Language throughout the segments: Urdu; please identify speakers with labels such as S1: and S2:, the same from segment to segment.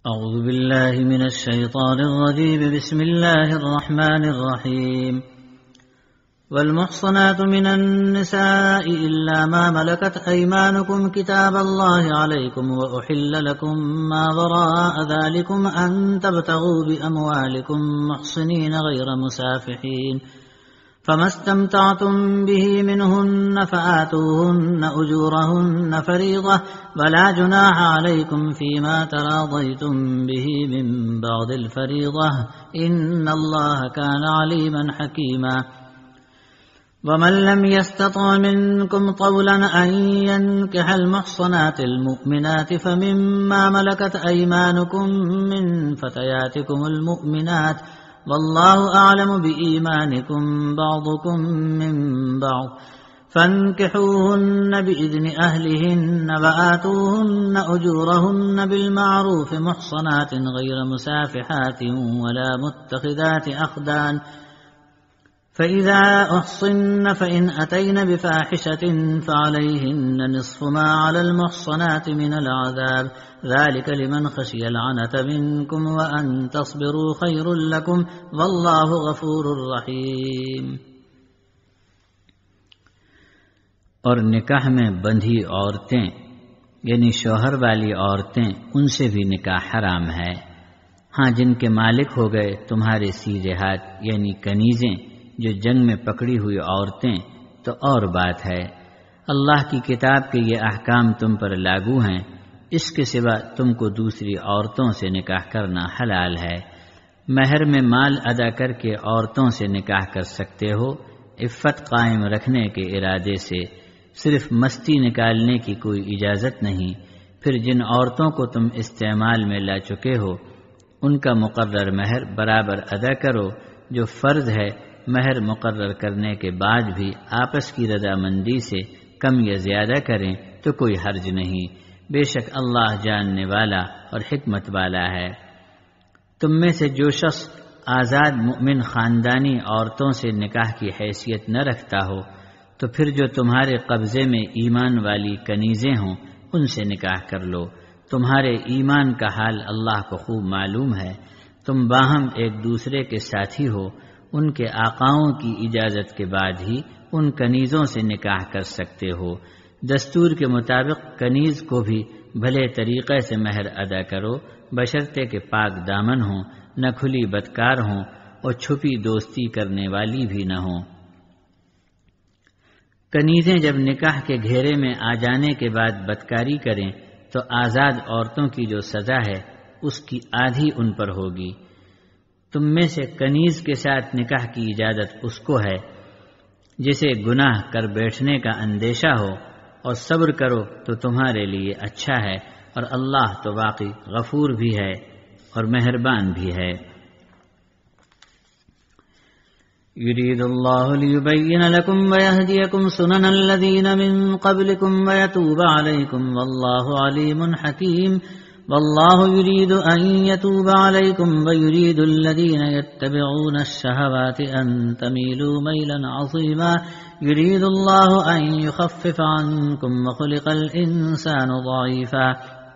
S1: أعوذ بالله من الشيطان الرجيم بسم الله الرحمن الرحيم والمحصنات من النساء إلا ما ملكت أيمانكم كتاب الله عليكم وأحل لكم ما وراء ذلكم أن تبتغوا بأموالكم محصنين غير مسافحين فما استمتعتم به منهن فآتوهن أجورهن فريضة ولا جناح عليكم فيما تراضيتم به من بعد الفريضة إن الله كان عليما حكيما ومن لم يستطع منكم طولا أن ينكح المحصنات المؤمنات فمما ملكت أيمانكم من فتياتكم المؤمنات والله أعلم بإيمانكم بعضكم من بعض فانكحوهن بإذن أهلهن وآتوهن أجورهن بالمعروف محصنات غير مسافحات ولا متخذات أخدان فإذا أحصن فإن أتين بفاحشة فعليهن نصف ما على المحصنات من العذاب ذلك لمن خشي العنة منكم وأن تصبروا خير لكم والله غفور رحيم۔
S2: اور نکاح میں بندھی عورتیں یعنی شوہر والی عورتیں ان سے بھی نکاح حرام ہے، ہاں جن کے مالک ہو گئے تمہارے سیدھے ہاتھ یعنی کنیزیں جو جنگ میں پکڑی ہوئی عورتیں تو اور بات ہے۔ اللہ کی کتاب کے یہ احکام تم پر لاگو ہیں، اس کے سوا تم کو دوسری عورتوں سے نکاح کرنا حلال ہے۔ مہر میں مال ادا کر کے عورتوں سے نکاح کر سکتے ہو، عفت قائم رکھنے کے ارادے سے، صرف مستی نکالنے کی کوئی اجازت نہیں۔ پھر جن عورتوں کو تم استعمال میں لا چکے ہو ان کا مقرر مہر برابر ادا کرو، جو فرض ہے۔ مہر مقرر کرنے کے بعد بھی آپس کی رضامندی سے کم یا زیادہ کریں تو کوئی حرج نہیں، بے شک اللہ جاننے والا اور حکمت والا ہے۔ تم میں سے جو شخص آزاد مؤمن خاندانی عورتوں سے نکاح کی حیثیت نہ رکھتا ہو تو پھر جو تمہارے قبضے میں ایمان والی کنیزیں ہوں ان سے نکاح کر لو، تمہارے ایمان کا حال اللہ کو خوب معلوم ہے۔ تم باہم ایک دوسرے کے ساتھی ہو، ان کے آقاؤں کی اجازت کے بعد ہی ان کنیزوں سے نکاح کر سکتے ہو۔ دستور کے مطابق کنیز کو بھی بھلے طریقے سے مہر ادا کرو، بشرطے کہ پاک دامن ہوں، نہ کھلی بدکار ہوں اور چھپی دوستی کرنے والی بھی نہ ہوں۔ کنیزیں جب نکاح کے گھیرے میں آ جانے کے بعد بدکاری کریں تو آزاد عورتوں کی جو سزا ہے اس کی آدھی ان پر ہوگی۔ تم میں سے کنیز کے ساتھ نکاح کی اجازت اس کو ہے جسے گناہ کر بیٹھنے کا اندیشہ ہو، اور صبر کرو تو تمہارے لیے اچھا ہے، اور اللہ تو واقعی غفور بھی ہے اور مہربان بھی ہے۔
S1: يريد الله ليبين لكم ويهديكم سنن الذين من قبلكم ويتوب عليكم والله عليم حكيم والله يريد أن يتوب عليكم ويريد الذين يتبعون الشهوات أن تميلوا ميلا عظيما يريد الله أن يخفف عنكم وخلق الإنسان ضعيفا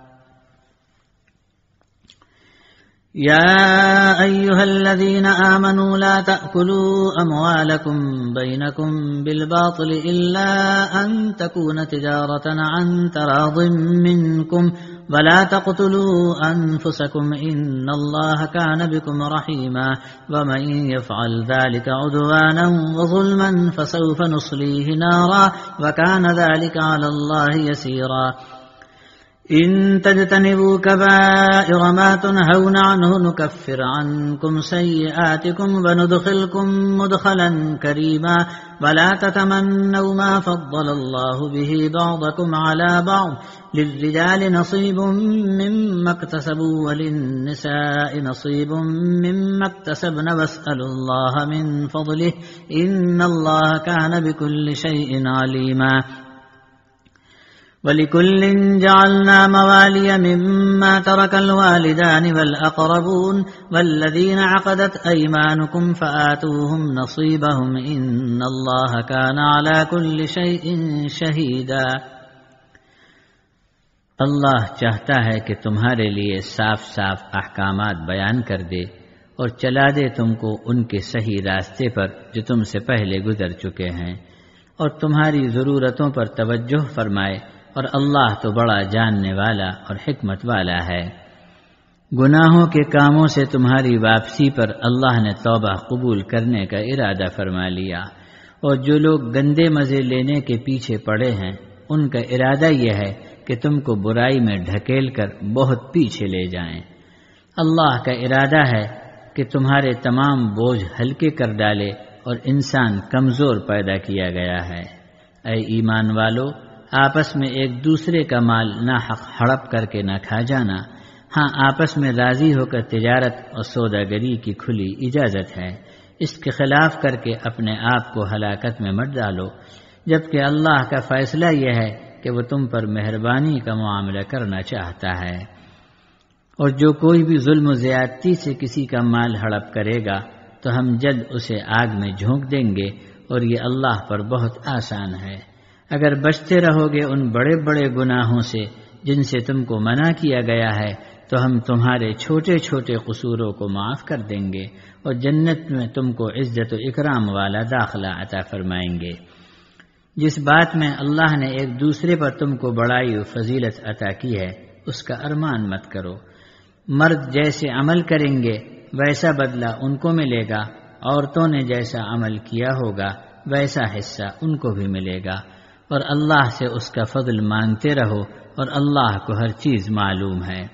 S1: يا أيها الذين آمنوا لا تأكلوا أموالكم بينكم بالباطل إلا أن تكون تجارة عن تراض منكم ولا تقتلوا أنفسكم إن الله كان بكم رحيما ومن يفعل ذلك عدوانا وظلما فسوف نصليه نارا وكان ذلك على الله يسيرا إن تجتنبوا كبائر ما تنهون عنه نكفر عنكم سيئاتكم وندخلكم مدخلا كريما ولا تتمنوا ما فضل الله به بعضكم على بعض للرجال نصيب مما اكتسبوا وللنساء نصيب مما اكتسبن واسألوا الله من فضله إن الله كان بكل شيء عليما وَلِكُلٍّ جَعَلْنَا مَوَالِيَ مِمَّا تَرَكَ الْوَالِدَانِ وَالْأَقْرَبُونَ وَالَّذِينَ عَقَدَتْ أَيْمَانُكُمْ فَآتُوهُمْ نَصِيبَهُمْ إِنَّ اللَّهَ كَانَ عَلَى كُلِّ شَيْءٍ شَهِيدًا۔
S2: اللہ چاہتا ہے کہ تمہارے لیے صاف صاف احکامات بیان کر دے اور چلا دے تم کو ان کے صحیح راستے پر جو تم سے پہلے گزر چکے ہیں، اور تمہاری ضرورتوں پر توجہ فرمائے، اور اللہ تو بڑا جاننے والا اور حکمت والا ہے۔ گناہوں کے کاموں سے تمہاری واپسی پر اللہ نے توبہ قبول کرنے کا ارادہ فرما لیا، اور جو لوگ گندے مزے لینے کے پیچھے پڑے ہیں ان کا ارادہ یہ ہے کہ تم کو برائی میں ڈھکیل کر بہت پیچھے لے جائیں۔ اللہ کا ارادہ ہے کہ تمہارے تمام بوجھ ہلکے کر ڈالے، اور انسان کمزور پیدا کیا گیا ہے۔ اے ایمان والو، آپس میں ایک دوسرے کا مال ناحق ہڑپ کر کے نہ کھا جانا، ہاں آپس میں راضی ہو کر تجارت اور سوداگری کی کھلی اجازت ہے، اس کے خلاف کر کے اپنے آپ کو ہلاکت میں مت ڈالو، جبکہ اللہ کا فیصلہ یہ ہے کہ وہ تم پر مہربانی کا معاملہ کرنا چاہتا ہے۔ اور جو کوئی بھی ظلم و زیادتی سے کسی کا مال ہڑپ کرے گا تو ہم جلد اسے آگ میں جھونک دیں گے، اور یہ اللہ پر بہت آسان ہے۔ اگر بچتے رہو گے ان بڑے بڑے گناہوں سے جن سے تم کو منع کیا گیا ہے تو ہم تمہارے چھوٹے چھوٹے قصوروں کو معاف کر دیں گے، اور جنت میں تم کو عزت و اکرام والا داخلہ عطا فرمائیں گے۔ جس بات میں اللہ نے ایک دوسرے پر تم کو بڑائی و فضیلت عطا کی ہے اس کا ارمان مت کرو۔ مرد جیسے عمل کریں گے ویسا بدلہ ان کو ملے گا، عورتوں نے جیسا عمل کیا ہوگا ویسا حصہ ان کو بھی ملے گا، اور اللہ سے اس کا فضل مانگتے رہو، اور اللہ کو ہر چیز معلوم ہے۔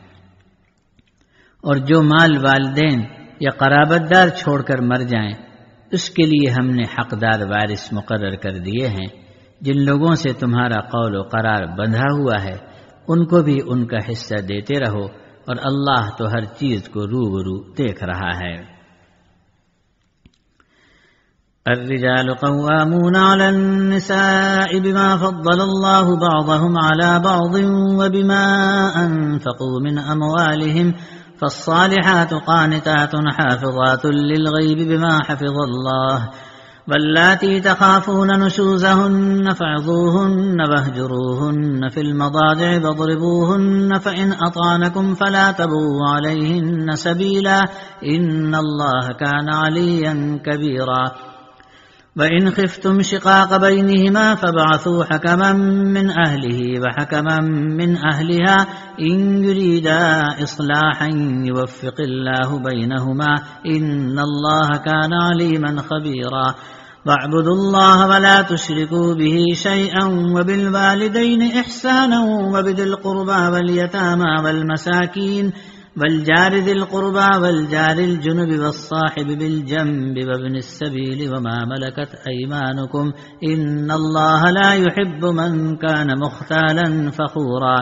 S2: اور جو مال والدین یا قرابت دار چھوڑ کر مر جائیں اس کے لیے ہم نے حقدار وارث مقرر کر دیے ہیں۔ جن لوگوں سے تمہارا قول و قرار بندھا ہوا ہے ان کو بھی ان کا حصہ دیتے رہو، اور اللہ تو ہر چیز کو روبرو دیکھ رہا ہے۔ الرجال قوامون على النساء بما فضل الله بعضهم على بعض وبما أنفقوا من أموالهم فالصالحات قانتات حافظات للغيب بما حفظ الله واللاتي تخافون نشوزهن فعظوهن واهجروهن في المضاجع واضربوهن فإن أطعنكم فلا تبغوا عليهن سبيلا إن الله كان عليا كبيرا وَإِنْ خِفْتُمْ شِقَاقَ بَيْنِهِمَا فَابْعَثُوا حَكَمًا مِّنْ أَهْلِهِ وَحَكَمًا مِّنْ أَهْلِهَا إِنْ يُرِيدَا إِصْلَاحًا يُوَفِّقِ اللَّهُ بَيْنَهُمَا إِنَّ اللَّهَ كَانَ عَلِيمًا خَبِيرًا وَاعْبُدُوا اللَّهَ وَلَا تُشْرِكُوا بِهِ شَيْئًا وَبِالْوَالِدَيْنِ إِحْسَانًا وَبِذِي الْقُرْبَى وَالْيَتَامَى وَالْمَسَاكِينِ والجار ذي القربى والجار الجنب والصاحب بالجنب وابن السبيل وما ملكت أيمانكم إن الله لا يحب من كان مختالا فخورا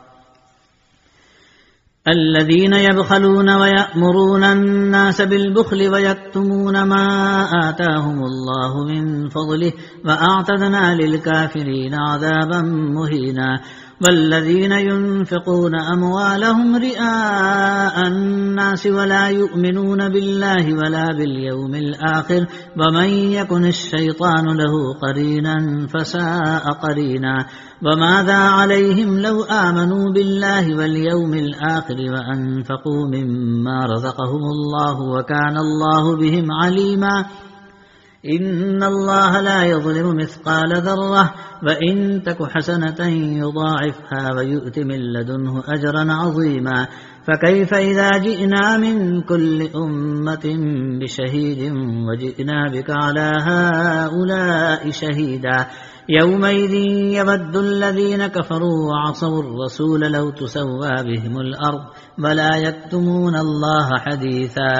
S2: الذين يبخلون ويأمرون الناس بالبخل ويكتمون ما آتاهم الله من فضله وأعتدنا للكافرين عذابا مهينا والذين ينفقون أموالهم رئاء الناس ولا يؤمنون بالله ولا باليوم الآخر ومن يكن الشيطان له قرينا فساء قرينا وماذا عليهم لو آمنوا بالله واليوم الآخر وأنفقوا مما رزقهم الله وكان الله بهم عليما إن الله لا يظلم مثقال ذرة وإن تك حسنة يضاعفها ويؤت من لدنه أجرا عظيما فكيف إذا جئنا من كل أمة بشهيد وجئنا بك على هؤلاء شهيدا يومئذ يود الذين كفروا وعصوا الرسول لو تسوى بهم الأرض ولا يكتمون الله حديثا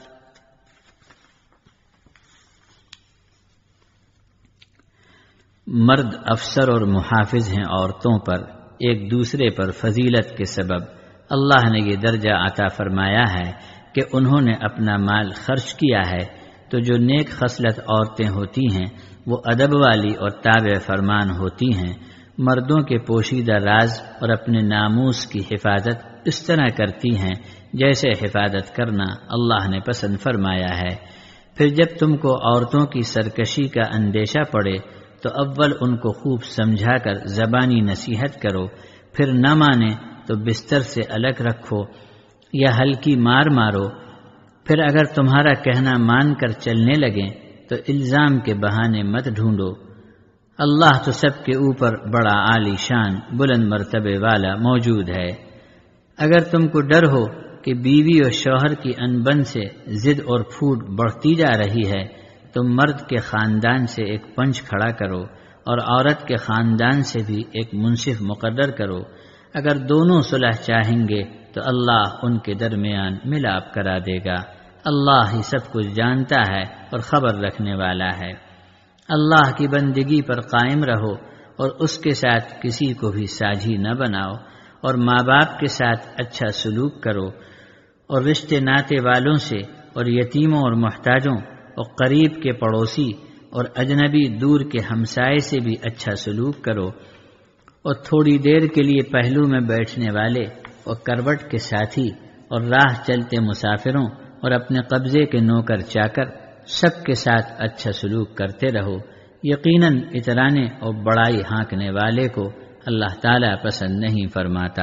S2: مرد افسر اور محافظ ہیں عورتوں پر ایک دوسرے پر فضیلت کے سبب اللہ نے یہ درجہ عطا فرمایا ہے کہ انہوں نے اپنا مال خرچ کیا ہے، تو جو نیک خصلت عورتیں ہوتی ہیں وہ ادب والی اور تابع فرمان ہوتی ہیں، مردوں کے پوشیدہ راز اور اپنے ناموس کی حفاظت اس طرح کرتی ہیں جیسے حفاظت کرنا اللہ نے پسند فرمایا ہے۔ پھر جب تم کو عورتوں کی سرکشی کا اندیشہ پڑے تو اول ان کو خوب سمجھا کر زبانی نصیحت کرو، پھر نہ مانے تو بستر سے الگ رکھو یا ہلکی مار مارو، پھر اگر تمہارا کہنا مان کر چلنے لگیں تو الزام کے بہانے مت ڈھونڈو۔ اللہ تو سب کے اوپر بڑا عالی شان بلند مرتبے والا موجود ہے۔ اگر تم کو ڈر ہو کہ بیوی اور شوہر کی انبن سے ضد اور پھوٹ بڑھتی جا رہی ہے، تم مرد کے خاندان سے ایک پنچ کھڑا کرو اور عورت کے خاندان سے بھی ایک منصف مقرر کرو۔ اگر دونوں صلح چاہیں گے تو اللہ ان کے درمیان ملاپ کرا دے گا۔ اللہ ہی سب کچھ جانتا ہے اور خبر رکھنے والا ہے۔ اللہ کی بندگی پر قائم رہو اور اس کے ساتھ کسی کو بھی ساجھی نہ بناؤ، اور ماں باپ کے ساتھ اچھا سلوک کرو، اور رشتے ناتے والوں سے اور یتیموں اور محتاجوں اور قریب کے پڑوسی اور اجنبی دور کے ہمسائے سے بھی اچھا سلوک کرو، اور تھوڑی دیر کے لیے پہلو میں بیٹھنے والے اور کروٹ کے ساتھی اور راہ چلتے مسافروں اور اپنے قبضے کے نوکر چاکر سب کے ساتھ اچھا سلوک کرتے رہو۔ یقیناً اترانے اور بڑائی ہانکنے والے کو اللہ تعالیٰ پسند نہیں فرماتا۔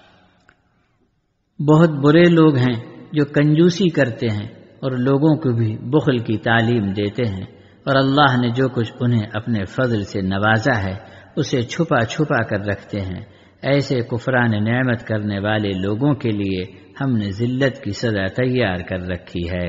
S2: بہت برے لوگ ہیں جو کنجوسی کرتے ہیں اور لوگوں کو بھی بخل کی تعلیم دیتے ہیں، اور اللہ نے جو کچھ انہیں اپنے فضل سے نوازا ہے اسے چھپا چھپا کر رکھتے ہیں۔ ایسے کفران نعمت کرنے والے لوگوں کے لیے ہم نے ذلت کی سزا تیار کر رکھی ہے۔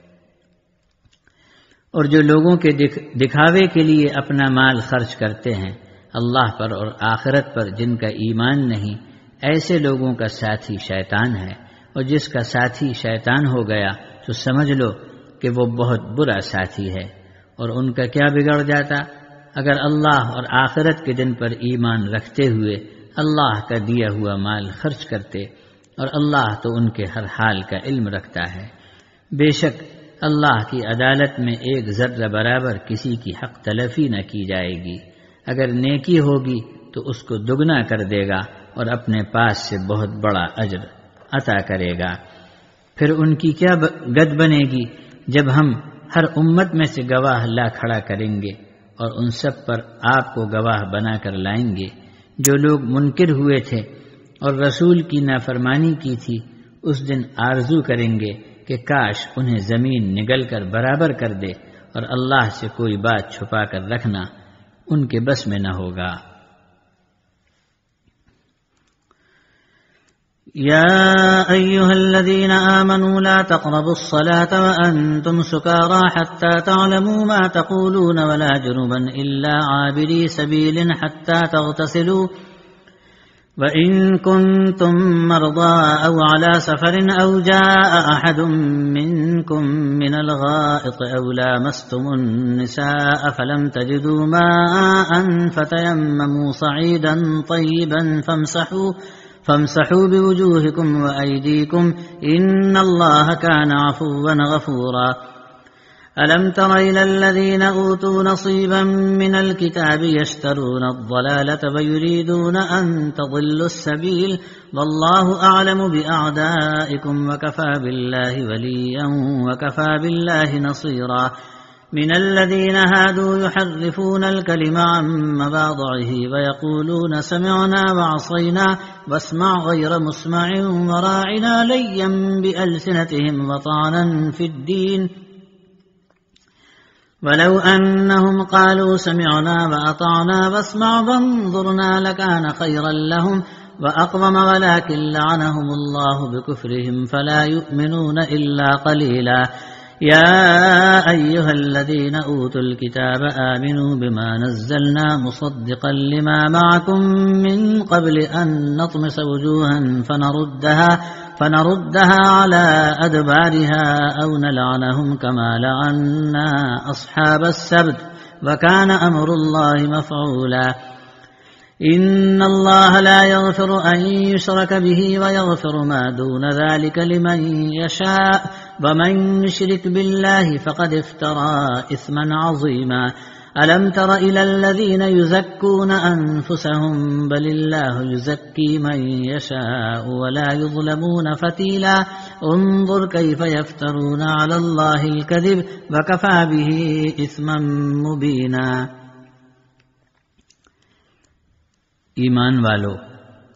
S2: اور جو لوگوں کے دکھاوے کے لیے اپنا مال خرچ کرتے ہیں اللہ پر اور آخرت پر جن کا ایمان نہیں، ایسے لوگوں کا ساتھی شیطان ہے، اور جس کا ساتھی شیطان ہو گیا تو سمجھ لو کہ وہ بہت برا ساتھی ہے۔ اور ان کا کیا بگڑ جاتا اگر اللہ اور آخرت کے دن پر ایمان رکھتے ہوئے اللہ کا دیا ہوا مال خرچ کرتے، اور اللہ تو ان کے ہر حال کا علم رکھتا ہے۔ بے شک اللہ کی عدالت میں ایک ذرہ برابر کسی کی حق تلفی نہ کی جائے گی۔ اگر نیکی ہوگی تو اس کو دگنا کر دے گا اور اپنے پاس سے بہت بڑا اجر عطا کرے گا۔ پھر ان کی کیا گد بنے گی جب ہم ہر امت میں سے گواہ لا کھڑا کریں گے اور ان سب پر آپ کو گواہ بنا کر لائیں گے۔ جو لوگ منکر ہوئے تھے اور رسول کی نافرمانی کی تھی، اس دن آرزو کریں گے کہ کاش انہیں زمین نگل کر برابر کر دے، اور اللہ سے کوئی بات چھپا کر رکھنا ان کے بس میں نہ ہوگا۔
S1: يا أيها الذين آمنوا لا تقربوا الصلاة وأنتم سكارى حتى تعلموا ما تقولون ولا جنبا إلا عابري سبيل حتى تغتسلوا وإن كنتم مرضى أو على سفر أو جاء أحد منكم من الغائط أو لامستم النساء فلم تجدوا ماء فتيمموا صعيدا طيبا فامسحوا بوجوهكم وأيديكم إن الله كان عفوا غفورا ألم تر إلى الذين أوتوا نصيبا من الكتاب يشترون الضلالة ويريدون أن تضلوا السبيل والله أعلم بأعدائكم وكفى بالله وليا وكفى بالله نصيرا من الذين هادوا يحرفون الكلم عن مواضعه ويقولون سمعنا وعصينا واسمع غير مسمع وراعنا ليا بألسنتهم وطعنا في الدين ولو أنهم قالوا سمعنا وأطعنا واسمع وانظرنا لكان خيرا لهم وأقوم ولكن لعنهم الله بكفرهم فلا يؤمنون إلا قليلا يا أيها الذين أوتوا الكتاب آمنوا بما نزلنا مصدقا لما معكم من قبل أن نطمس وجوها فنردها على أدبارها أو نلعنهم كما لعنا أصحاب السبت وكان أمر الله مفعولا إن الله لا يغفر أن يشرك به ويغفر ما دون ذلك لمن يشاء ومن يشرك بالله فقد افترى إثما عظيما ألم تر إلى الذين يزكون أنفسهم بل الله يزكي من يشاء ولا يظلمون فتيلا انظر كيف يفترون على الله الكذب وكفى به إثما مبينا
S2: ایمان والو،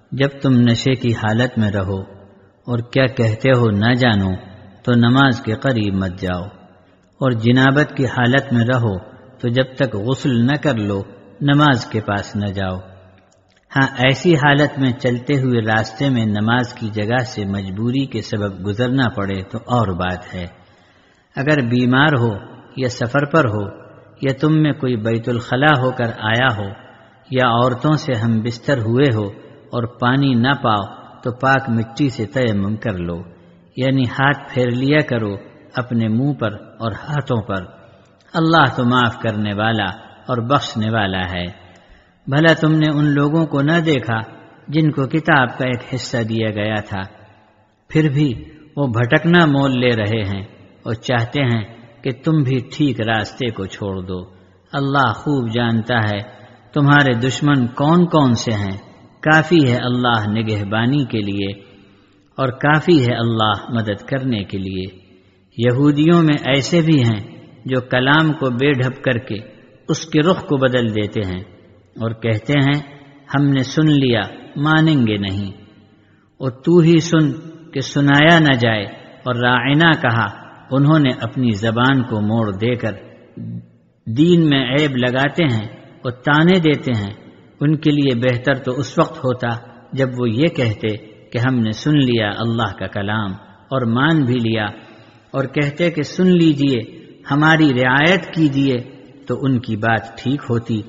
S2: جب تم نشے کی حالت میں رہو اور کیا کہتے ہو نہ جانو تو نماز کے قریب مت جاؤ، اور جنابت کی حالت میں رہو تو جب تک غسل نہ کر لو نماز کے پاس نہ جاؤ۔ ہاں ایسی حالت میں چلتے ہوئے راستے میں نماز کی جگہ سے مجبوری کے سبب گزرنا پڑے تو اور بات ہے۔ اگر بیمار ہو یا سفر پر ہو یا تم میں کوئی بیت الخلا ہو کر آیا ہو یا عورتوں سے ہم بستر ہوئے ہو اور پانی نہ پاؤ تو پاک مٹی سے تیمم کر لو، یعنی ہاتھ پھیر لیا کرو اپنے منہ پر اور ہاتھوں پر۔ اللہ تو معاف کرنے والا اور بخشنے والا ہے۔ بھلا تم نے ان لوگوں کو نہ دیکھا جن کو کتاب کا ایک حصہ دیا گیا تھا، پھر بھی وہ بھٹکنا مول لے رہے ہیں اور چاہتے ہیں کہ تم بھی ٹھیک راستے کو چھوڑ دو۔ اللہ خوب جانتا ہے تمہارے دشمن کون کون سے ہیں، کافی ہے اللہ نگہبانی کے لیے اور کافی ہے اللہ مدد کرنے کے لیے۔ یہودیوں میں ایسے بھی ہیں جو کلام کو بے ڈھپ کر کے اس کے رخ کو بدل دیتے ہیں اور کہتے ہیں ہم نے سن لیا، مانیں گے نہیں، اور تو ہی سن کہ سنایا نہ جائے، اور راعنا کہا، انہوں نے اپنی زبان کو موڑ دے کر دین میں عیب لگاتے ہیں اور تانے دیتے ہیں۔ ان کے لیے بہتر تو اس وقت ہوتا جب وہ یہ کہتے کہ ہم نے سن لیا اللہ کا کلام اور مان بھی لیا، اور کہتے کہ سن لیجئے، ہماری رعایت کیجئے، تو ان کی بات ٹھیک ہوتی۔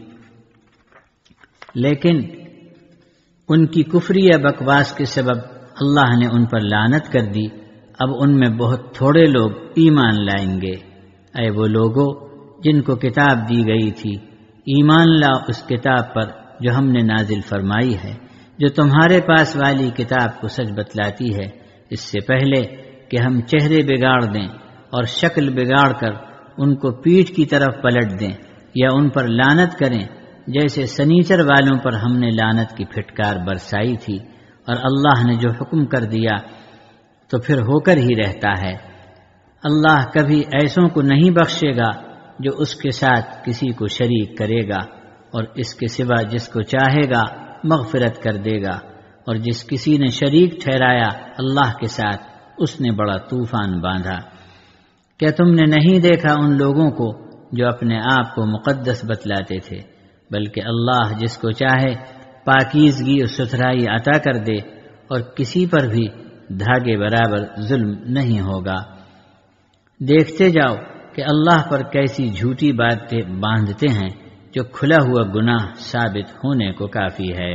S2: لیکن ان کی کفریہ بکواس کے سبب اللہ نے ان پر لعنت کر دی۔ اب ان میں بہت تھوڑے لوگ ایمان لائیں گے۔ اے وہ لوگوں جن کو کتاب دی گئی تھی، ایمان لاؤ اس کتاب پر جو ہم نے نازل فرمائی ہے، جو تمہارے پاس والی کتاب کو سچ بتلاتی ہے، اس سے پہلے کہ ہم چہرے بگاڑ دیں اور شکل بگاڑ کر ان کو پیٹھ کی طرف پلٹ دیں یا ان پر لعنت کریں، جیسے سنیچر والوں پر ہم نے لعنت کی پھٹکار برسائی تھی۔ اور اللہ نے جو حکم کر دیا تو پھر ہو کر ہی رہتا ہے۔ اللہ کبھی ایسوں کو نہیں بخشے گا جو اس کے ساتھ کسی کو شریک کرے گا، اور اس کے سوا جس کو چاہے گا مغفرت کر دے گا، اور جس کسی نے شریک ٹھہرایا اللہ کے ساتھ اس نے بڑا طوفان باندھا۔ کیا تم نے نہیں دیکھا ان لوگوں کو جو اپنے آپ کو مقدس بتلاتے تھے؟ بلکہ اللہ جس کو چاہے پاکیزگی اور ستھرائی عطا کر دے، اور کسی پر بھی دھاگے برابر ظلم نہیں ہوگا۔ دیکھتے جاؤ کہ اللہ پر کیسی جھوٹی باتیں باندھتے ہیں جو کھلا ہوا گناہ ثابت ہونے کو کافی ہے۔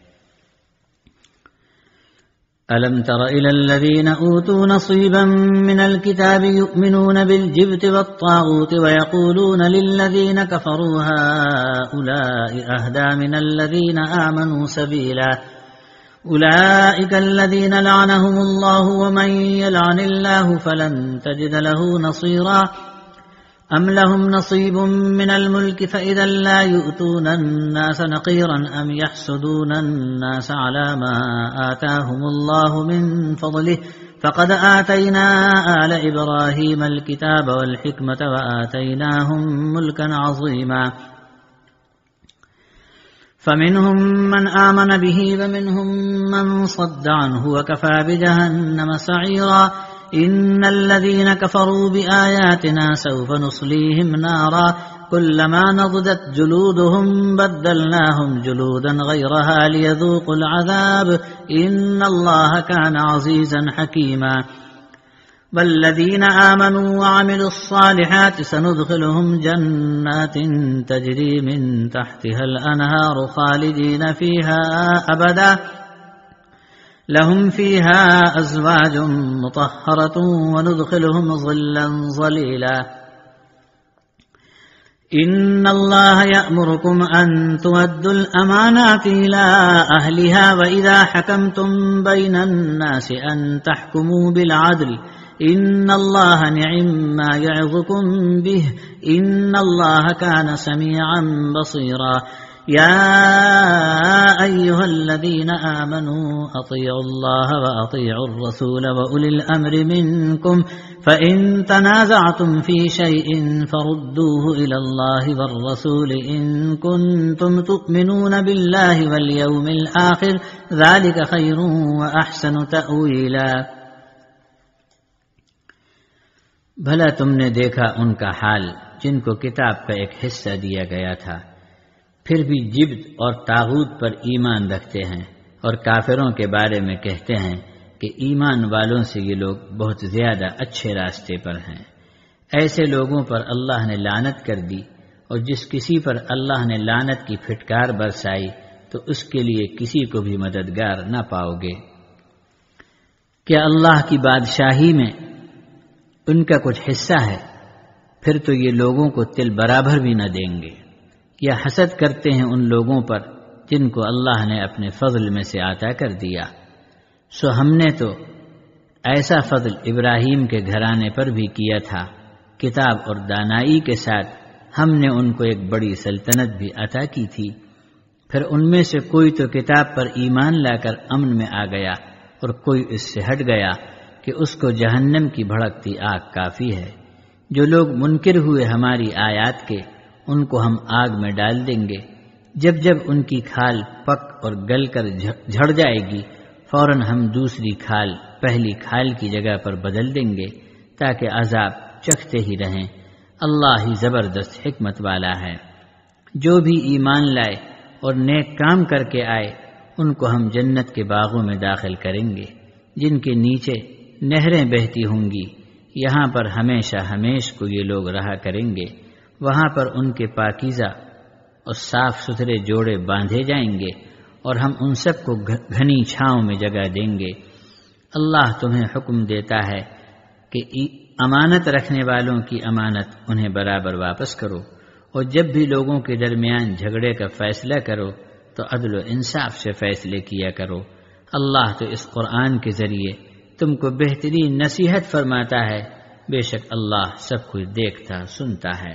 S2: أَلَمْ تَرَ إِلَى الَّذِينَ أُوتُوا نَصِيبًا مِّنَ الْكِتَابِ يُؤْمِنُونَ بِالْجِبْتِ وَالطَّاغُوتِ وَيَقُولُونَ لِلَّذِينَ كَفَرُوا هَٰؤُلَاءِ أَهْدَىٰ مِنَ الَّذِينَ آمَنُوا سَبِيلًا أُولَٰئِكَ الَّذِينَ لَعَنَهُمُ اللَّهُ وَمَن يَلْعَنِ اللَّهُ فَلَن تَجِدَ لَهُ نَصِيرًا أَمْ لَهُمْ نَصِيبٌ مِّنَ الْمُلْكِ فَإِذًا لَّا يُؤْتُونَ النَّاسَ نَقِيرًا أَمْ يَحْسُدُونَ النَّاسَ عَلَىٰ مَا آتَاهُمُ اللَّهُ مِن فَضْلِهِ فَقَدْ آتَيْنَا آلَ إِبْرَاهِيمَ الْكِتَابَ وَالْحِكْمَةَ وَآتَيْنَاهُم مُّلْكًا عَظِيمًا فَمِنْهُم مَّنْ آمَنَ بِهِ وَمِنْهُم مَّن صَدَّ عَنْهُ وَكَفَىٰ بِجَهَنَّمَ سَعِيرًا إِنَّ الَّذِينَ كَفَرُوا بِآيَاتِنَا سَوْفَ نُصْلِيهِمْ نَارًا كُلَّمَا نَضِجَتْ جُلُودُهُم بَدَّلْنَاهُمْ جُلُودًا غَيْرَهَا لِيَذُوقُوا الْعَذَابَ إِنَّ اللَّهَ كَانَ عَزِيزًا حَكِيمًا وَالَّذِينَ آمَنُوا وَعَمِلُوا الصَّالِحَاتِ سَنُدْخِلُهُمْ جَنَّاتٍ تَجْرِي مِن تَحْتِهَا الْأَنْهَارُ خَالِدِينَ فِيهَا أَبَدًا لَهُمْ فِيهَا أَزْوَاجٌ مُطَهَّرَةٌ وَنُدْخِلُهُمْ ظِلًّا ظَلِيلًا إِنَّ اللَّهَ يَأْمُرُكُمْ أَن تُؤَدُّوا الْأَمَانَاتِ إِلَىٰ أَهْلِهَا وَإِذَا حَكَمْتُم بَيْنَ النَّاسِ أَن تَحْكُمُوا بِالْعَدْلِ إِنَّ اللَّهَ نِعِمَّا يَعِظُكُم بِهِ إِنَّ اللَّهَ كَانَ سَمِيعًا بَصِيرًا
S1: يا أيها الذين آمنوا أطيعوا الله وأطيعوا الرسول وأولي الأمر منكم فإن تنازعتم في شيء فردوه إلى الله والرسول إن كنتم تؤمنون بالله واليوم الآخر ذلك خير وأحسن تأويلا۔
S2: بھلا تم نے دیکھا ان کا حال جن کو کتاب کا ایک حصہ دیا گیا تھا، پھر بھی جبت اور طاغوت پر ایمان رکھتے ہیں اور کافروں کے بارے میں کہتے ہیں کہ ایمان والوں سے یہ لوگ بہت زیادہ اچھے راستے پر ہیں۔ ایسے لوگوں پر اللہ نے لعنت کر دی، اور جس کسی پر اللہ نے لعنت کی پھٹکار برسائی تو اس کے لیے کسی کو بھی مددگار نہ پاؤ گے۔ کیا اللہ کی بادشاہی میں ان کا کچھ حصہ ہے؟ پھر تو یہ لوگوں کو تل برابر بھی نہ دیں گے۔ یا حسد کرتے ہیں ان لوگوں پر جن کو اللہ نے اپنے فضل میں سے عطا کر دیا۔ سو ہم نے تو ایسا فضل ابراہیم کے گھرانے پر بھی کیا تھا، کتاب اور دانائی کے ساتھ ہم نے ان کو ایک بڑی سلطنت بھی عطا کی تھی۔ پھر ان میں سے کوئی تو کتاب پر ایمان لا کر امن میں آ گیا، اور کوئی اس سے ہٹ گیا کہ اس کو جہنم کی بھڑکتی آگ کافی ہے۔ جو لوگ منکر ہوئے ہماری آیات کے، ان کو ہم آگ میں ڈال دیں گے۔ جب جب ان کی کھال پک اور گل کر جھڑ جائے گی، فوراً ہم دوسری کھال پہلی کھال کی جگہ پر بدل دیں گے تاکہ عذاب چکھتے ہی رہیں۔ اللہ ہی زبردست حکمت والا ہے۔ جو بھی ایمان لائے اور نیک کام کر کے آئے، ان کو ہم جنت کے باغوں میں داخل کریں گے جن کے نیچے نہریں بہتی ہوں گی۔ یہاں پر ہمیشہ ہمیش کو یہ لوگ رہا کریں گے۔ وہاں پر ان کے پاکیزہ اور صاف ستھرے جوڑے باندھے جائیں گے، اور ہم ان سب کو گھنی چھاؤں میں جگہ دیں گے۔ اللہ تمہیں حکم دیتا ہے کہ امانت رکھنے والوں کی امانت انہیں برابر واپس کرو، اور جب بھی لوگوں کے درمیان جھگڑے کا فیصلہ کرو تو عدل و انصاف سے فیصلے کیا کرو۔ اللہ تو اس قرآن کے ذریعے تم کو بہترین نصیحت فرماتا ہے، بے شک اللہ سب کچھ دیکھتا سنتا ہے۔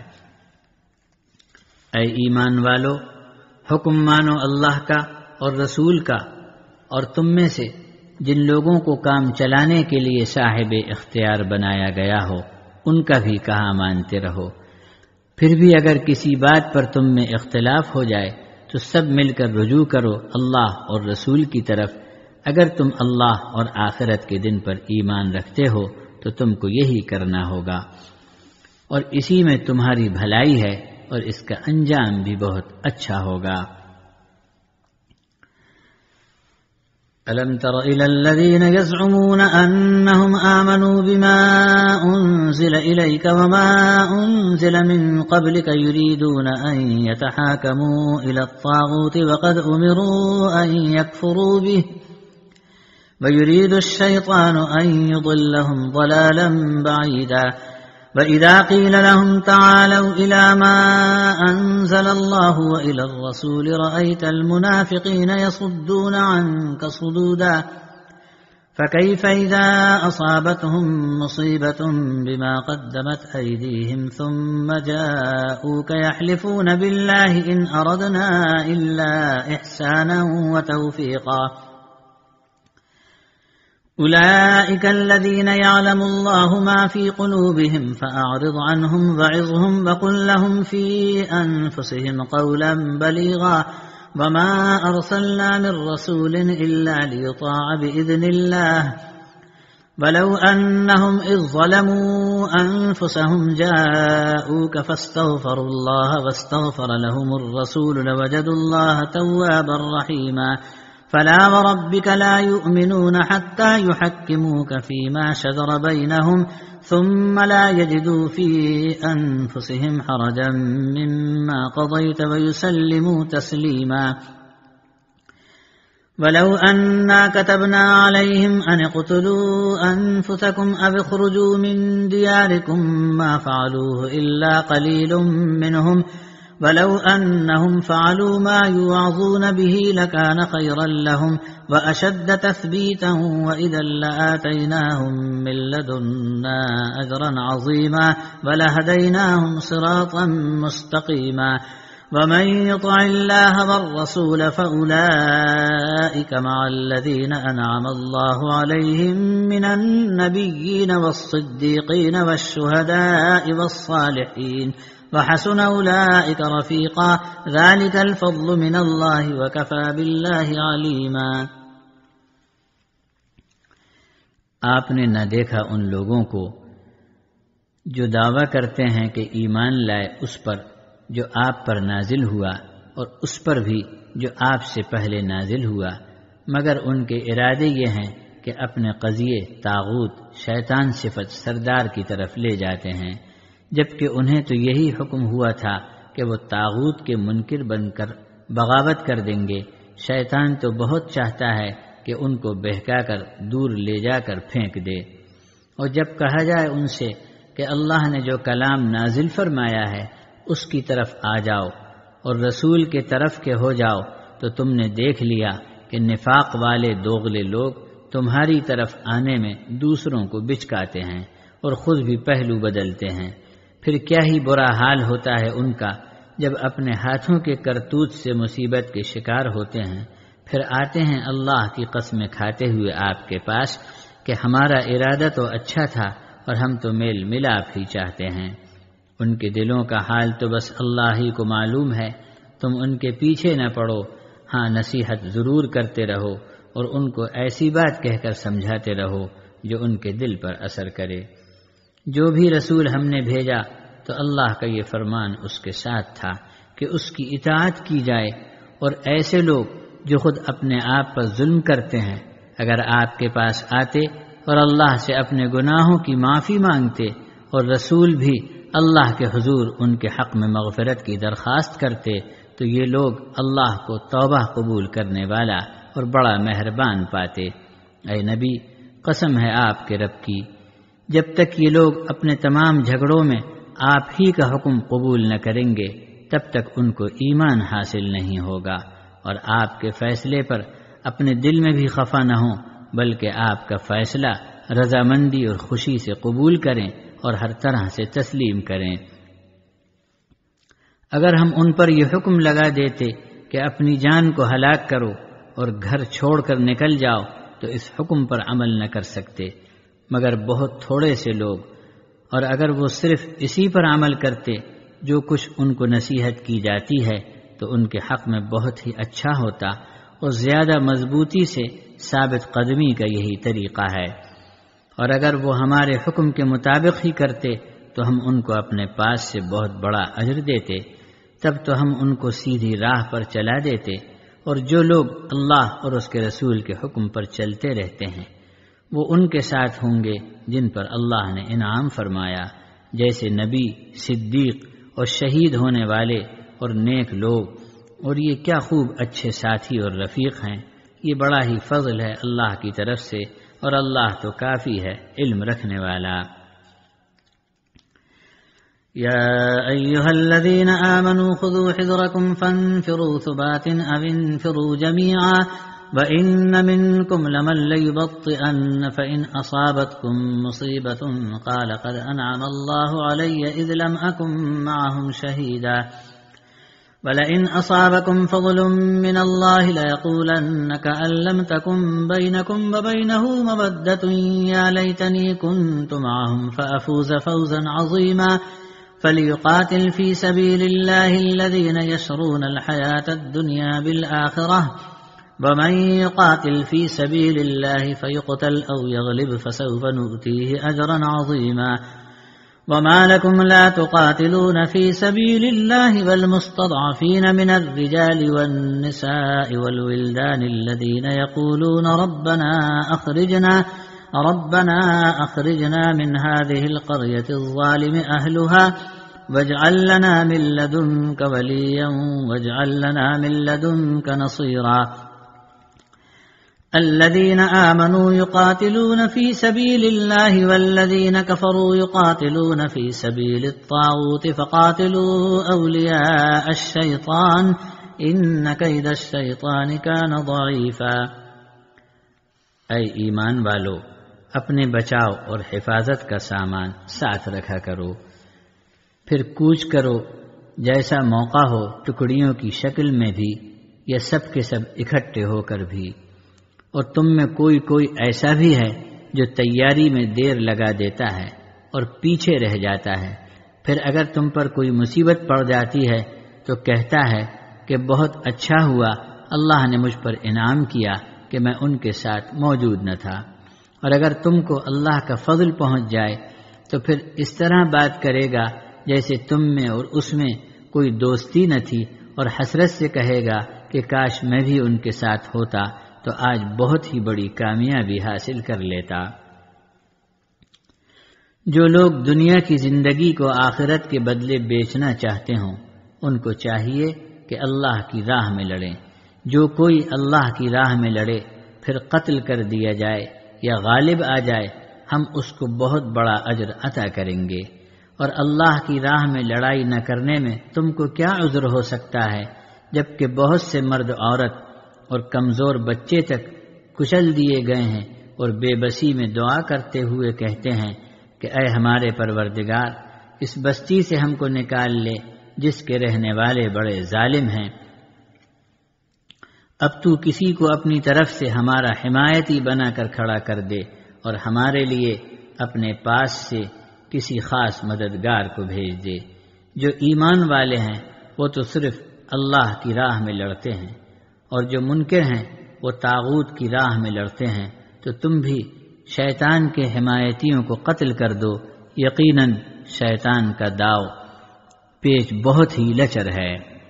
S2: اے ایمان والو، حکم مانو اللہ کا اور رسول کا، اور تم میں سے جن لوگوں کو کام چلانے کے لیے صاحب اختیار بنایا گیا ہو ان کا بھی کہا مانتے رہو۔ پھر بھی اگر کسی بات پر تم میں اختلاف ہو جائے تو سب مل کر رجوع کرو اللہ اور رسول کی طرف۔ اگر تم اللہ اور آخرت کے دن پر ایمان رکھتے ہو تو تم کو یہی کرنا ہوگا، اور اسی میں تمہاری بھلائی ہے، اور اس کا انجام بھی بہت اچھا ہوگا۔
S1: أَلَمْ تَرَ إِلَى الَّذِينَ يَزْعُمُونَ أَنَّهُمْ آمَنُوا بِمَا أُنزِلَ إِلَيْكَ وَمَا أُنزِلَ مِن قَبْلِكَ يُرِيدُونَ أَن يَتَحَاكَمُوا إِلَى الطَّاغُوتِ وَقَدْ أُمِرُوا أَن يَكْفُرُوا بِهِ وَيُرِيدُ الشَّيْطَانُ أَن يُضِلَّهُمْ ضَلَالًا بَعِيدًا وَإِذَا قِيلَ لَهُمْ تَعَالَوْا إِلَى مَا أَنزَلَ اللَّهُ وَإِلَى الرَّسُولِ رَأَيْتَ الْمُنَافِقِينَ يَصُدُّونَ عَنكَ صُدُودًا فَكَيْفَ إِذَا أَصَابَتْهُم مُّصِيبَةٌ بِمَا قَدَّمَتْ أَيْدِيهِمْ ثُمَّ جَاءُوكَ يَحْلِفُونَ بِاللَّهِ إِنْ أَرَدْنَا إِلَّا إِحْسَانًا وَتَوْفِيقًا أولئك الذين يعلم الله ما في قلوبهم فأعرض عنهم وعظهم وقل لهم في أنفسهم قولا بليغا وما أرسلنا من رسول إلا ليطاع بإذن الله ولو أنهم إذ ظلموا أنفسهم جاءوك فاستغفروا الله واستغفر لهم الرسول لوجدوا الله توابا رحيما فلا وربك لا يؤمنون حتى يحكموك فيما شجر بينهم ثم لا يجدوا في أنفسهم حرجا مما قضيت ويسلموا تسليما ولو أنا كتبنا عليهم أن اقتلوا أنفسكم أو اخرجوا من دياركم ما فعلوه إلا قليل منهم ولو أنهم فعلوا ما يوعظون به لكان خيرا لهم وأشد تثبيتا وإذا لآتيناهم من لدنا أجرا عظيما ولهديناهم صراطا مستقيما ومن يطع الله والرسول فأولئك مع الذين أنعم الله عليهم من النبيين والصديقين والشهداء والصالحين وحسن أولئك رفيقا ذلك الفضل من الله وكفى بالله عليما۔
S2: آپ نے نہ دیکھا ان لوگوں کو جو دعویٰ کرتے ہیں کہ ایمان لائے اس پر جو آپ پر نازل ہوا اور اس پر بھی جو آپ سے پہلے نازل ہوا، مگر ان کے ارادے یہ ہیں کہ اپنے قضیے طاغوت شیطان صفت سردار کی طرف لے جاتے ہیں، جبکہ انہیں تو یہی حکم ہوا تھا کہ وہ طاغوت کے منکر بن کر بغاوت کر دیں گے۔ شیطان تو بہت چاہتا ہے کہ ان کو بہکا کر دور لے جا کر پھینک دے۔ اور جب کہا جائے ان سے کہ اللہ نے جو کلام نازل فرمایا ہے اس کی طرف آ جاؤ اور رسول کے طرف کے ہو جاؤ، تو تم نے دیکھ لیا کہ نفاق والے دوغلے لوگ تمہاری طرف آنے میں دوسروں کو بچکاتے ہیں اور خود بھی پہلو بدلتے ہیں۔ پھر کیا ہی برا حال ہوتا ہے ان کا جب اپنے ہاتھوں کے کرتوت سے مصیبت کے شکار ہوتے ہیں، پھر آتے ہیں اللہ کی قسمیں کھاتے ہوئے آپ کے پاس کہ ہمارا ارادہ تو اچھا تھا اور ہم تو میل ملاپ ہی چاہتے ہیں۔ ان کے دلوں کا حال تو بس اللہ ہی کو معلوم ہے، تم ان کے پیچھے نہ پڑو، ہاں نصیحت ضرور کرتے رہو اور ان کو ایسی بات کہہ کر سمجھاتے رہو جو ان کے دل پر اثر کرے۔ جو بھی رسول ہم نے بھیجا تو اللہ کا یہ فرمان اس کے ساتھ تھا کہ اس کی اطاعت کی جائے، اور ایسے لوگ جو خود اپنے آپ پر ظلم کرتے ہیں اگر آپ کے پاس آتے اور اللہ سے اپنے گناہوں کی معافی مانگتے اور رسول بھی اللہ کے حضور ان کے حق میں مغفرت کی درخواست کرتے تو یہ لوگ اللہ کو توبہ قبول کرنے والا اور بڑا مہربان پاتے۔ اے نبی، قسم ہے آپ کے رب کی، جب تک یہ لوگ اپنے تمام جھگڑوں میں آپ ہی کا حکم قبول نہ کریں گے تب تک ان کو ایمان حاصل نہیں ہوگا، اور آپ کے فیصلے پر اپنے دل میں بھی خفا نہ ہوں، بلکہ آپ کا فیصلہ رضامندی اور خوشی سے قبول کریں اور ہر طرح سے تسلیم کریں۔ اگر ہم ان پر یہ حکم لگا دیتے کہ اپنی جان کو ہلاک کرو اور گھر چھوڑ کر نکل جاؤ تو اس حکم پر عمل نہ کر سکتے، مگر بہت تھوڑے سے لوگ، اور اگر وہ صرف اسی پر عمل کرتے جو کچھ ان کو نصیحت کی جاتی ہے تو ان کے حق میں بہت ہی اچھا ہوتا، اور زیادہ مضبوطی سے ثابت قدمی کا یہی طریقہ ہے۔ اور اگر وہ ہمارے حکم کے مطابق ہی کرتے تو ہم ان کو اپنے پاس سے بہت بڑا اجر دیتے، تب تو ہم ان کو سیدھی راہ پر چلا دیتے۔ اور جو لوگ اللہ اور اس کے رسول کے حکم پر چلتے رہتے ہیں وہ ان کے ساتھ ہوں گے جن پر اللہ نے انعام فرمایا، جیسے نبی، صدیق اور شہید ہونے والے اور نیک لوگ، اور یہ کیا خوب اچھے ساتھی اور رفیق ہیں۔ یہ بڑا ہی فضل ہے اللہ کی طرف سے، اور اللہ تو کافی ہے علم رکھنے والا۔
S1: یا ایہا الذین آمنوا خذوا حذرکم فانفروا ثبات او انفروا جمیعا وَإِنَّ مِنْكُمْ لَمَنْ لَيُبَطِّئَنَّ فَإِنْ أَصَابَتْكُمْ مُصِيبَةٌ قَالَ قَدْ أَنْعَمَ اللَّهُ عَلَيَّ إِذْ لَمْ أَكُنْ مَعَهُمْ شَهِيدًا وَلَئِنْ أَصَابَكُمْ فَضْلٌ مِّنَ اللَّهِ لَيَقُولَنَّ كَأَن لَّمْ تَكُن بَيْنَكُمْ وَبَيْنَهُ مَوَدَّةٌ يَا لَيْتَنِي كُنتُ مَعَهُمْ فَأَفُوزَ فَوْزًا عَظِيمًا فَلْيُقَاتِلْ فِي سَبِيلِ اللَّهِ الَّذِينَ يَشْرُونَ الْحَيَاةَ الدُّنْيَا بِالْآخِرَةِ وَمَن يُقَاتِلْ فِي سَبِيلِ اللَّهِ فَيُقْتَلْ أَوْ يَغْلِبْ فَسَوْفَ نُؤْتِيهِ أَجْرًا عَظِيمًا وَمَا لَكُمْ لَا تُقَاتِلُونَ فِي سَبِيلِ اللَّهِ وَالْمُسْتَضْعَفِينَ مِنَ الرِّجَالِ وَالنِّسَاءِ وَالْوِلْدَانِ الَّذِينَ يَقُولُونَ رَبَّنَا أَخْرِجْنَا مِنْ هَذِهِ الْقَرْيَةِ الظَّالِمِ أَهْلُهَا وَاجْعَل لَّنَا مِن لَّدُنكَ وَلِيًّا وَاجْعَل لَّنَا مِن لَّدُنكَ نَصِيرًا الَّذِينَ آمَنُوا يُقَاتِلُونَ فِي سَبِيلِ اللَّهِ وَالَّذِينَ كَفَرُوا يُقَاتِلُونَ فِي سَبِيلِ الطَّاغُوتِ فَقَاتِلُوا أَوْلِيَاءَ الشَّيْطَانِ إِنَّ كَيْدَ الشَّيْطَانِ كَانَ ضَعِيفًا۔
S2: اے ایمان والو، اپنے بچاؤ اور حفاظت کا سامان ساتھ رکھا کرو، پھر کوچ کرو جیسا موقع ہو ٹکڑیوں کی شکل میں بھی یا سب کے سب اکٹھے ہو کر بھی، اور تم میں کوئی ایسا بھی ہے جو تیاری میں دیر لگا دیتا ہے اور پیچھے رہ جاتا ہے، پھر اگر تم پر کوئی مصیبت پڑ جاتی ہے تو کہتا ہے کہ بہت اچھا ہوا اللہ نے مجھ پر انعام کیا کہ میں ان کے ساتھ موجود نہ تھا، اور اگر تم کو اللہ کا فضل پہنچ جائے تو پھر اس طرح بات کرے گا جیسے تم میں اور اس میں کوئی دوستی نہ تھی، اور حسرت سے کہے گا کہ کاش میں بھی ان کے ساتھ ہوتا تو آج بہت ہی بڑی کامیابی حاصل کر لیتا۔ جو لوگ دنیا کی زندگی کو آخرت کے بدلے بیچنا چاہتے ہوں ان کو چاہیے کہ اللہ کی راہ میں لڑیں۔ جو کوئی اللہ کی راہ میں لڑے پھر قتل کر دیا جائے یا غالب آ جائے، ہم اس کو بہت بڑا اجر عطا کریں گے۔ اور اللہ کی راہ میں لڑائی نہ کرنے میں تم کو کیا عذر ہو سکتا ہے، جبکہ بہت سے مرد عورت اور کمزور بچے تک کچل دیے گئے ہیں اور بے بسی میں دعا کرتے ہوئے کہتے ہیں کہ اے ہمارے پروردگار، اس بستی سے ہم کو نکال لے جس کے رہنے والے بڑے ظالم ہیں۔ اب تو کسی کو اپنی طرف سے ہمارا حمایتی بنا کر کھڑا کر دے اور ہمارے لیے اپنے پاس سے کسی خاص مددگار کو بھیج دے۔ جو ایمان والے ہیں وہ تو صرف اللہ کی راہ میں لڑتے ہیں، اور جو منکر ہیں وہ طاغوت کی راہ میں لڑتے ہیں، تو تم بھی شیطان کے حمایتیوں کو قتل کر دو، یقیناً شیطان کا داؤ پیچ بہت ہی لچر ہے۔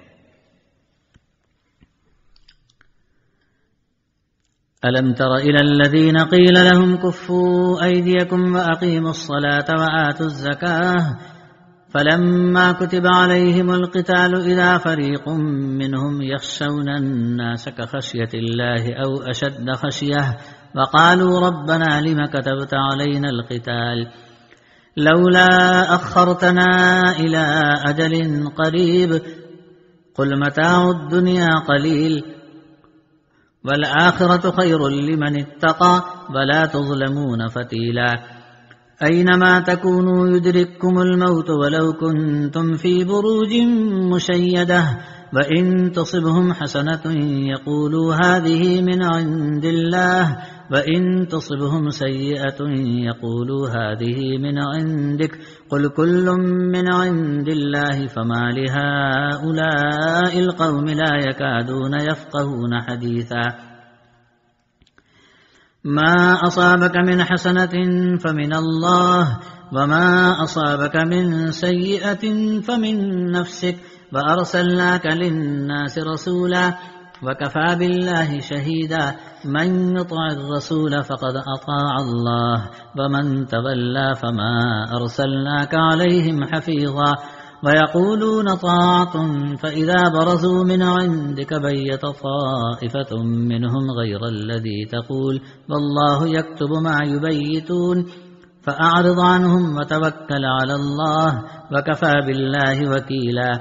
S1: ألم تر إلى الذين قيل لهم كفوا أيديكم وأقيموا الصلاة وآتوا الزكاة فلما كتب عليهم القتال إذا فريق منهم يخشون الناس كخشية الله أو أشد خشية وقالوا ربنا لم كتبت علينا القتال لولا أخرتنا إلى أجل قريب قل متاع الدنيا قليل والآخرة خير لمن اتقى ولا تظلمون فتيلا أينما تكونوا يدرككم الموت ولو كنتم في بروج مشيدة وإن تصبهم حسنة يقولوا هذه من عند الله وإن تصبهم سيئة يقولوا هذه من عندك قل كل من عند الله فما لهؤلاء القوم لا يكادون يفقهون حديثا ما أصابك من حسنة فمن الله وما أصابك من سيئة فمن نفسك وأرسلناك للناس رسولا وكفى بالله شهيدا من يطع الرسول فقد أطاع الله ومن تولى فما أرسلناك عليهم حفيظا ويقولون طاعة فإذا برزوا من عندك بيت طائفة منهم غير الذي تقول والله يكتب ما يبيتون فأعرض عنهم وتوكل على الله وكفى بالله وكيلا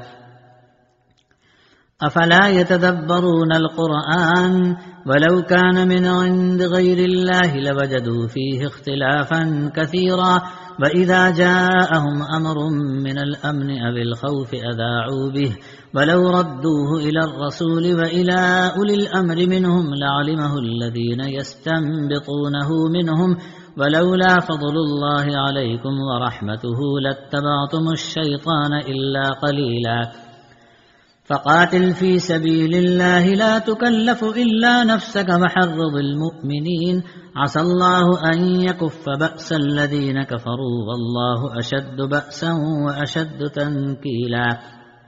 S1: أفلا يتدبرون القرآن ولو كان من عند غير الله لوجدوا فيه اختلافا كثيرا وإذا جاءهم أمر من الأمن أو الخوف أذاعوا به ولو ردوه إلى الرسول وإلى أولي الأمر منهم لعلمه الذين يستنبطونه منهم ولولا فضل الله عليكم ورحمته لاتبعتم الشيطان إلا قليلا فقاتل في سبيل الله لا تكلف إلا نفسك وحرض المؤمنين عسى الله أن يكف بأس الذين كفروا والله أشد بأسا وأشد تنكيلا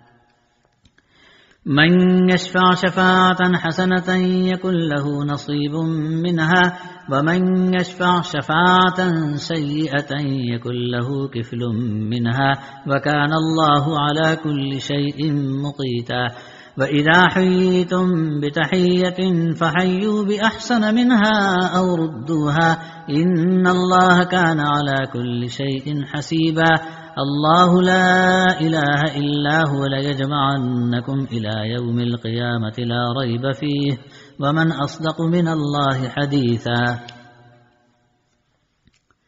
S1: من يشفع شفاعة حسنة يكن له نصيب منها ومن يشفع شفاعة سيئة يكن له كفل منها وكان الله على كل شيء مقيتا وإذا حييتم بتحية فحيوا بأحسن منها أو ردوها إن الله كان على كل شيء حسيبا الله لا إله إلا هو ليجمعنكم إلى يوم القيامة لا ريب فيه ومن أصدق من الله حديثا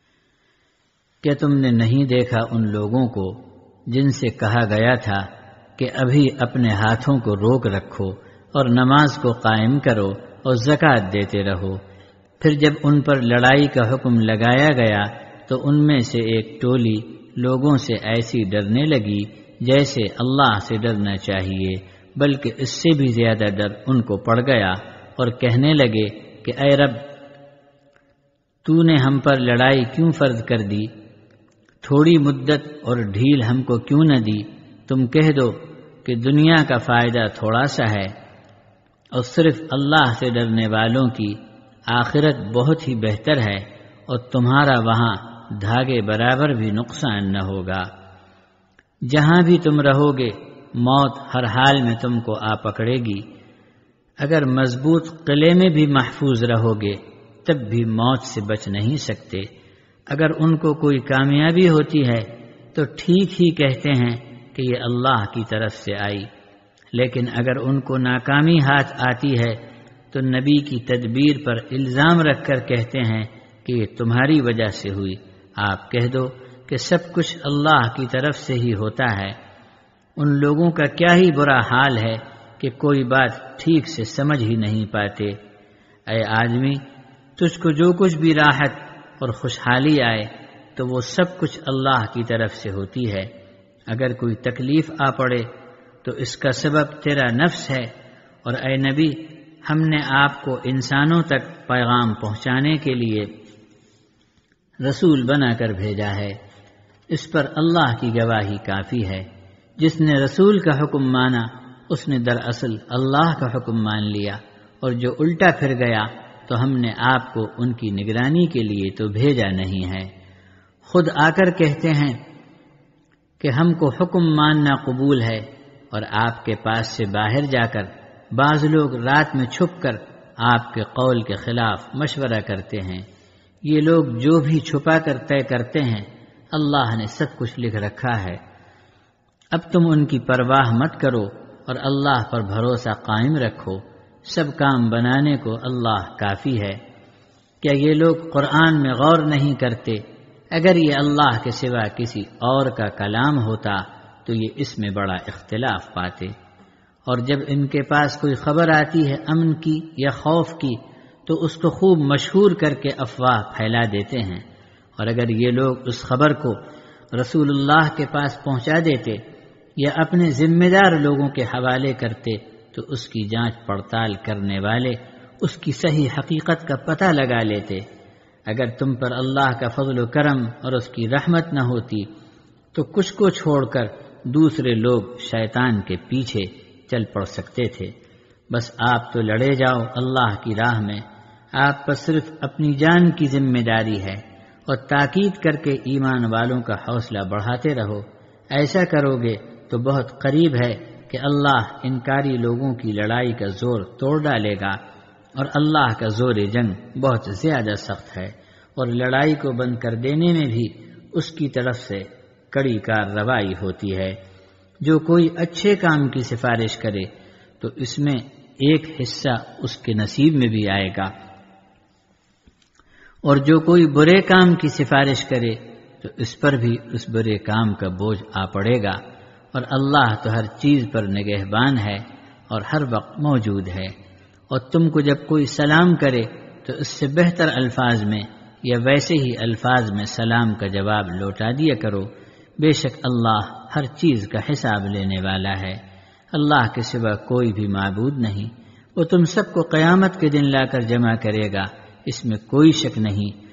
S2: کیا تم نے نہیں دیکھا ان لوگوں کو جن سے کہا گیا تھا کہ ابھی اپنے ہاتھوں کو روک رکھو اور نماز کو قائم کرو اور زکوٰۃ دیتے رہو۔ پھر جب ان پر لڑائی کا حکم لگایا گیا تو ان میں سے ایک ٹولی لوگوں سے ایسی ڈرنے لگی جیسے اللہ سے ڈرنا چاہیے، بلکہ اس سے بھی زیادہ ڈر ان کو پڑ گیا، اور کہنے لگے کہ اے رب، تو نے ہم پر لڑائی کیوں فرض کر دی؟ تھوڑی مدت اور ڈھیل ہم کو کیوں نہ دی؟ تم کہہ دو کہ دنیا کا فائدہ تھوڑا سا ہے اور صرف اللہ سے ڈرنے والوں کی آخرت بہت ہی بہتر ہے، اور تمہارا وہاں دھاگے برابر بھی نقصان نہ ہوگا۔ جہاں بھی تم رہو گے موت ہر حال میں تم کو آ پکڑے گی۔ اگر مضبوط قلعے میں بھی محفوظ رہو گے تب بھی موت سے بچ نہیں سکتے۔ اگر ان کو کوئی کامیابی ہوتی ہے تو ٹھیک ہی کہتے ہیں کہ یہ اللہ کی طرف سے آئی، لیکن اگر ان کو ناکامی ہاتھ آتی ہے تو نبی کی تدبیر پر الزام رکھ کر کہتے ہیں کہ یہ تمہاری وجہ سے ہوئی۔ آپ کہہ دو کہ سب کچھ اللہ کی طرف سے ہی ہوتا ہے۔ ان لوگوں کا کیا ہی برا حال ہے کہ کوئی بات ٹھیک سے سمجھ ہی نہیں پاتے۔ اے آدمی، تجھ کو جو کچھ بھی راحت اور خوشحالی آئے تو وہ سب کچھ اللہ کی طرف سے ہوتی ہے۔ اگر کوئی تکلیف آ پڑے تو اس کا سبب تیرا نفس ہے، اور اے نبی، ہم نے آپ کو انسانوں تک پیغام پہنچانے کے لیے رسول بنا کر بھیجا ہے۔ اس پر اللہ کی گواہی کافی ہے۔ جس نے رسول کا حکم مانا اس نے دراصل اللہ کا حکم مان لیا، اور جو الٹا پھر گیا تو ہم نے آپ کو ان کی نگرانی کے لیے تو بھیجا نہیں ہے۔ خود آ کر کہتے ہیں کہ ہم کو حکم ماننا قبول ہے، اور آپ کے پاس سے باہر جا کر بعض لوگ رات میں چھپ کر آپ کے قول کے خلاف مشورہ کرتے ہیں۔ یہ لوگ جو بھی چھپا کر طے کرتے ہیں اللہ نے سب کچھ لکھ رکھا ہے۔ اب تم ان کی پرواہ مت کرو اور اللہ پر بھروسہ قائم رکھو، سب کام بنانے کو اللہ کافی ہے۔ کیا یہ لوگ قرآن میں غور نہیں کرتے؟ اگر یہ اللہ کے سوا کسی اور کا کلام ہوتا تو یہ اس میں بڑا اختلاف پاتے۔ اور جب ان کے پاس کوئی خبر آتی ہے امن کی یا خوف کی تو اس کو خوب مشہور کر کے افواہ پھیلا دیتے ہیں، اور اگر یہ لوگ اس خبر کو رسول اللہ کے پاس پہنچا دیتے یا اپنے ذمہ دار لوگوں کے حوالے کرتے تو اس کی جانچ پڑتال کرنے والے اس کی صحیح حقیقت کا پتہ لگا لیتے۔ اگر تم پر اللہ کا فضل و کرم اور اس کی رحمت نہ ہوتی تو کچھ کو چھوڑ کر دوسرے لوگ شیطان کے پیچھے چل پڑ سکتے تھے۔ بس آپ تو لڑے جاؤ اللہ کی راہ میں، آپ پر صرف اپنی جان کی ذمہ داری ہے، اور تاکید کر کے ایمان والوں کا حوصلہ بڑھاتے رہو۔ ایسا کرو گے تو بہت قریب ہے کہ اللہ انکاری لوگوں کی لڑائی کا زور توڑ ڈالے گا، اور اللہ کا زور جنگ بہت زیادہ سخت ہے، اور لڑائی کو بند کر دینے میں بھی اس کی طرف سے کڑی کارروائی ہوتی ہے۔ جو کوئی اچھے کام کی سفارش کرے تو اس میں ایک حصہ اس کے نصیب میں بھی آئے گا، اور جو کوئی برے کام کی سفارش کرے تو اس پر بھی اس برے کام کا بوجھ آ پڑے گا، اور اللہ تو ہر چیز پر نگہبان ہے اور ہر وقت موجود ہے۔ اور تم کو جب کوئی سلام کرے تو اس سے بہتر الفاظ میں یا ویسے ہی الفاظ میں سلام کا جواب لوٹا دیا کرو، بے شک اللہ ہر چیز کا حساب لینے والا ہے۔ اللہ کے سوا کوئی بھی معبود نہیں، وہ تم سب کو قیامت کے دن لا کر جمع کرے گا، اس میں کوئی شک نہیں۔